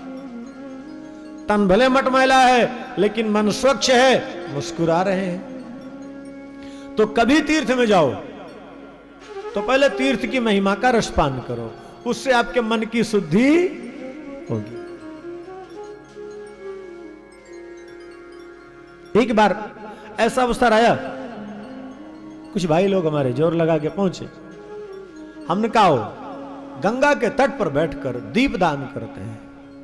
तन भले मटमैला है लेकिन मन स्वच्छ है, मुस्कुरा रहे हैं। तो कभी तीर्थ में जाओ तो पहले तीर्थ की महिमा का रसपान करो, उससे आपके मन की शुद्धि होगी। एक बार ऐसा अवसर आया, कुछ भाई लोग हमारे जोर लगा के पहुंचे, हमने कहा हो गंगा के तट पर बैठकर दीप दान करते हैं।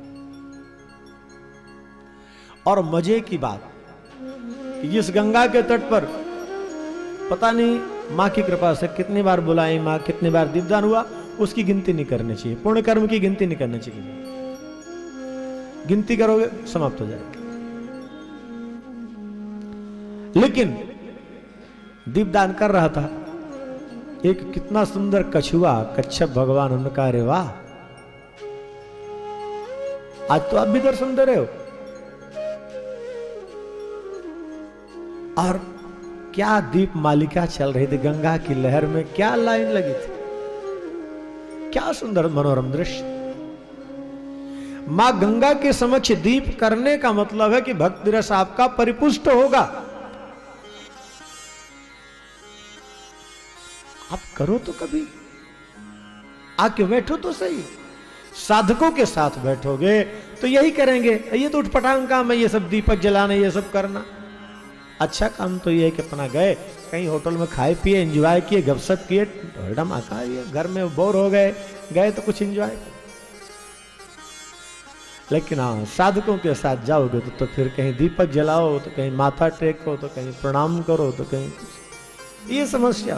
और मजे की बात कि इस गंगा के तट पर पता नहीं मां की कृपा से कितनी बार बुलाई मां, कितनी बार दीपदान हुआ, उसकी गिनती नहीं करनी चाहिए। पुण्य कर्म की गिनती नहीं करनी चाहिए, गिनती करोगे समाप्त हो जाएगा। लेकिन दीपदान कर रहा था, एक कितना सुंदर कछुआ, कच्छप भगवान, उनका अरे वाह, आज तो आप भी दर्शन दे रहे हो। और क्या दीप मालिका चल रही थी गंगा की लहर में, क्या लाइन लगी थी, क्या सुंदर मनोरम दृश्य। मां गंगा के समक्ष दीप करने का मतलब है कि भक्ति रस आपका परिपुष्ट होगा। आप करो तो कभी, आके बैठो तो सही। साधकों के साथ बैठोगे तो यही करेंगे, ये तो उठपटांग काम है, ये सब दीपक जलाना, ये सब करना। अच्छा काम तो ये है कि अपना गए कहीं होटल में खाए पिए, एंजॉय किए, गपशप किए, ढोलडम आका, ये घर में बोर हो गए, गए तो कुछ एंजॉय। लेकिन हाँ, साधकों के साथ जाओगे तो, तो फिर कहीं दीपक जलाओ, तो कहीं माथा टेको, तो कहीं प्रणाम करो, तो कहीं कुछ, ये समस्या।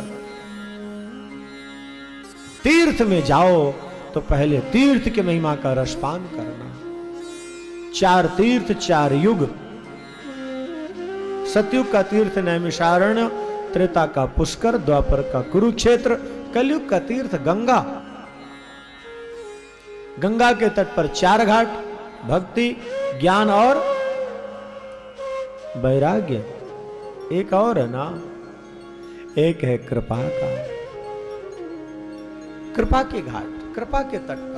तीर्थ में जाओ तो पहले तीर्थ की महिमा का रसपान करना। चार तीर्थ, चार युग। सतयुग का तीर्थ नैमिषारण्य, त्रेता का पुष्कर, द्वापर का कुरुक्षेत्र, कलयुग का तीर्थ गंगा, गंगा के तट पर चार घाट, भक्ति, ज्ञान और वैराग्य। एक और है ना, एक है कृपा का, कृपा के घाट, कृपा के तट पर।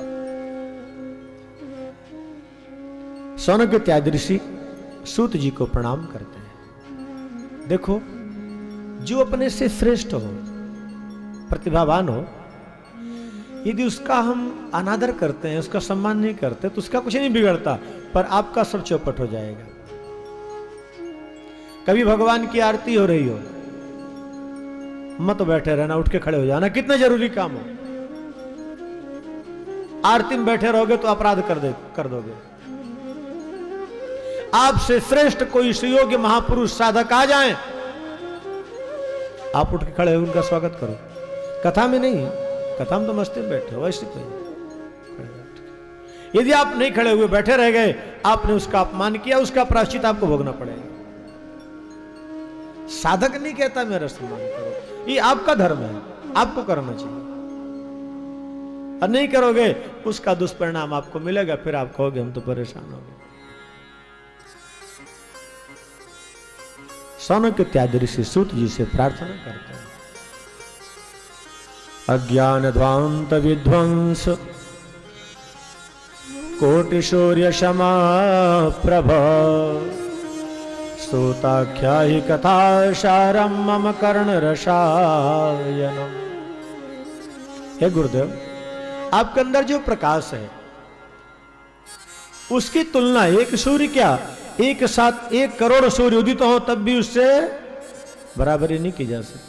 सौनक त्यादृषि सूत जी को प्रणाम करते हैं। देखो, जो अपने से श्रेष्ठ हो, प्रतिभावान हो, यदि उसका हम अनादर करते हैं, उसका सम्मान नहीं करते, तो उसका कुछ नहीं बिगड़ता, पर आपका सब चौपट हो जाएगा। कभी भगवान की आरती हो रही हो, मत बैठे रहना, उठ के खड़े हो जाना, कितना जरूरी काम हो। आरती में बैठे रहोगे तो अपराध कर दे कर दोगे। आपसे श्रेष्ठ कोई सुयोग्य महापुरुष साधक आ जाएं, आप उठ के खड़े हो उनका स्वागत करो। कथा में नहीं, कथा में तो मस्ती में बैठे हो, ऐसे कोई। यदि आप नहीं खड़े हुए, बैठे रह गए, आपने उसका अपमान किया, उसका प्रायश्चित आपको भोगना पड़ेगा। साधक नहीं कहता मेरा सम्मान करो, ये आपका धर्म है, आपको करना चाहिए, और नहीं करोगे उसका दुष्परिणाम आपको मिलेगा। फिर आप कहोगे हम तो परेशान हो गए। सौनक त्यादृषि सूत जी से प्रार्थना करते हैं। अज्ञान ध्वांत विध्वंस कोटि शौर्य क्षमा प्रभ सूताख्या ही कथा शारम मम कर्ण रसायनम। हे गुरुदेव, आपके अंदर जो प्रकाश है उसकी तुलना एक सूर्य क्या, एक साथ एक करोड़ सूर्य उदित हो तब भी उससे बराबरी नहीं की जा सकती।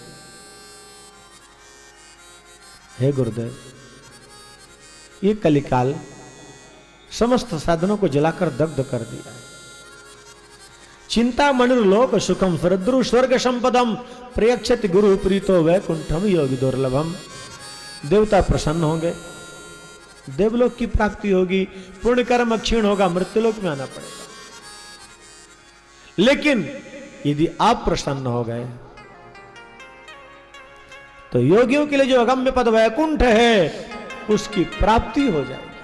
हे गुरुदेव, ये कलिकाल समस्त साधनों को जलाकर दग्ध कर दिया है। चिंता मणिर्लोक सुखम फरद्रु स्वर्ग संपदम प्रयक्षति गुरु प्रीतो वैकुंठम योगी दुर्लभम। देवता प्रसन्न होंगे, देवलोक की प्राप्ति होगी, पुण्य कर्म क्षीण होगा, मृत्युलोक में आना पड़ेगा। लेकिन यदि आप प्रसन्न हो गए तो योगियों के लिए जो अगम्य पद वैकुंठ है उसकी प्राप्ति हो जाएगी।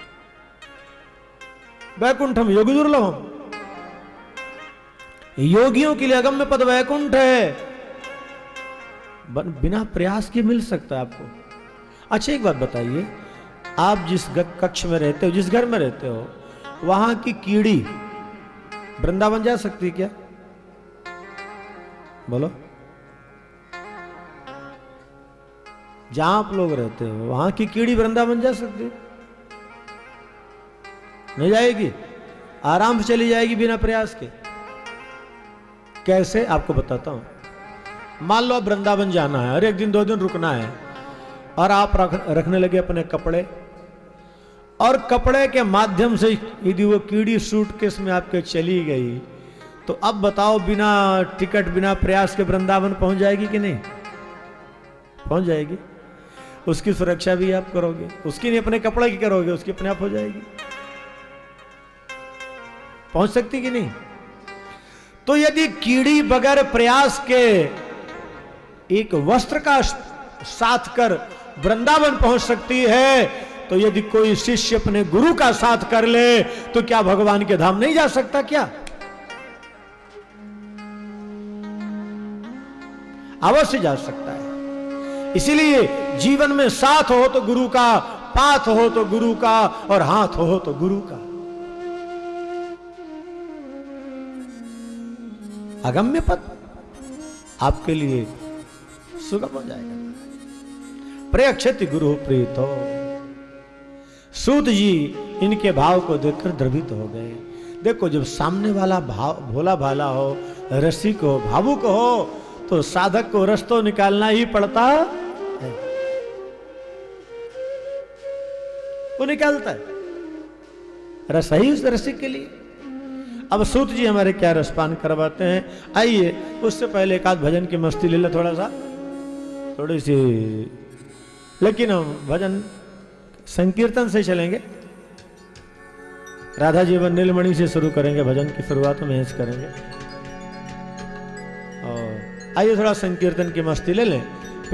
वैकुंठम योगी दुर्लभम, योगियों के लिए अगम्य पद वैकुंठ है, बिना प्रयास के मिल सकता है आपको। अच्छा एक बात बताइए, आप जिस कक्ष में रहते हो, जिस घर में रहते हो, वहां की कीड़ी वृंदावन जा सकती है क्या? बोलो। जहां आप लोग रहते हो वहां की कीड़ी वृंदावन जा सकती है? नहीं जाएगी, आराम से चली जाएगी बिना प्रयास के। कैसे? आपको बताता हूं। मान लो आप वृंदावन जाना है और एक दिन दो दिन रुकना है, और आप रख, रखने लगे अपने कपड़े, और कपड़े के माध्यम से यदि वो कीड़ी सूटकेस में आपके चली गई, तो अब बताओ बिना टिकट बिना प्रयास के वृंदावन पहुंच जाएगी कि नहीं? पहुंच जाएगी। उसकी सुरक्षा भी आप करोगे, उसकी नहीं अपने कपड़े की करोगे, उसकी अपने आप हो जाएगी। पहुंच सकती कि नहीं? तो यदि कीड़ी बगैर प्रयास के एक वस्त्र का साथ कर वृंदावन पहुंच सकती है, तो यदि कोई शिष्य अपने गुरु का साथ कर ले तो क्या भगवान के धाम नहीं जा सकता क्या? अवश्य जा सकता है। इसीलिए जीवन में साथ हो तो गुरु का, पाथ हो तो गुरु का, और हाथ हो तो गुरु का। अगम्य पद आपके लिए सुगम हो जाएगा। प्रयक्षति गुरु प्रीतो। सूत जी इनके भाव को देखकर द्रवित हो गए। देखो, जब सामने वाला भाव भोला भाला हो, रसिक हो, भावुक हो, तो साधक को रस तो निकालना ही पड़ता है। वो निकालता है रस ही उस रसिक के लिए। अब सूत जी हमारे क्या रसपान करवाते हैं, आइए। उससे पहले एक आध भजन की मस्ती ले लो, थोड़ा सा, थोड़ी सी, लेकिन हम भजन संकीर्तन से चलेंगे। राधा जीवन नीलमणि से शुरू करेंगे, भजन की शुरुआत में ऐसे करेंगे। और आइए थोड़ा संकीर्तन की मस्ती ले लें,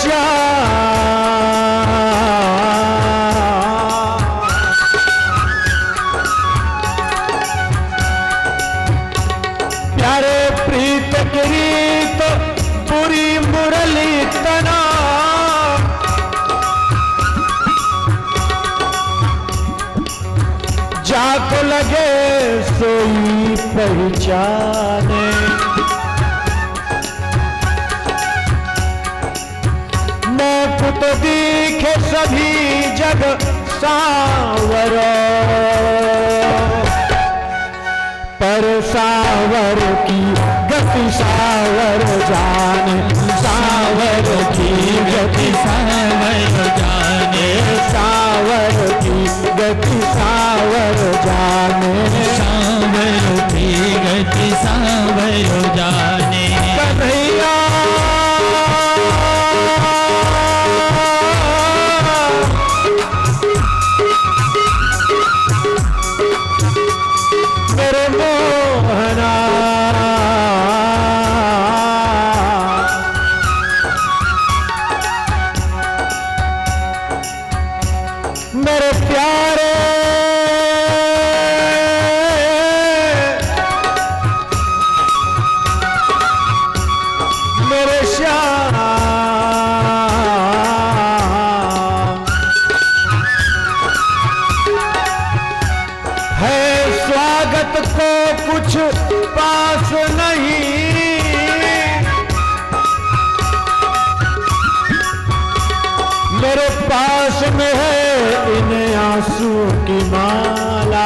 श्याम प्यारे प्रीत गिरीत पूरी मुरली तना जाको लगे सोई पहचाने मुकुट दिखे सभी जग सावर पर सावर की गति सावर जाने सावर की गति सावर जाने सावर की गति सावर जाने सावर की गति सावर जाने कन्हैया मेरे मोहना मेरे प्यारे मेरे श्याम है स्वागत को कुछ पास नहीं मेरे पास में है इन आंसू की माला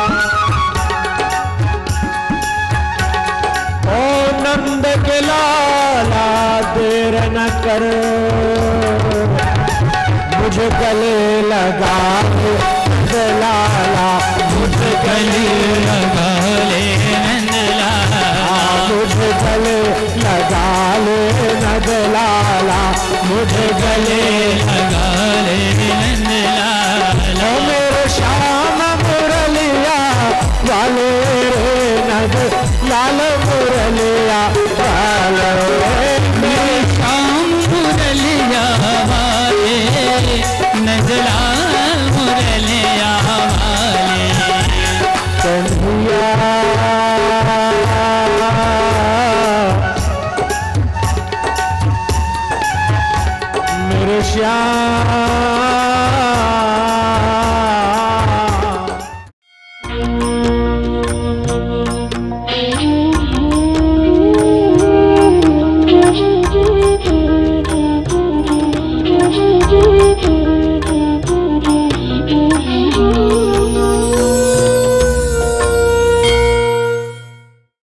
ओ नंद के लाला देर न कर मुझे गले लगा नंद लाला मुझे गले लगा ले नंद लाला मुझे गले लगा ले नंद लाला मुझे गले लगा ले नंद लाला ओ मेरे श्याम मुरलिया वाले रे नंद लाल मुरलिया वाले मेरे श्याम मुरलिया वाले नंद लाल मुरलिया वाले कन्हैया मेरे श्याम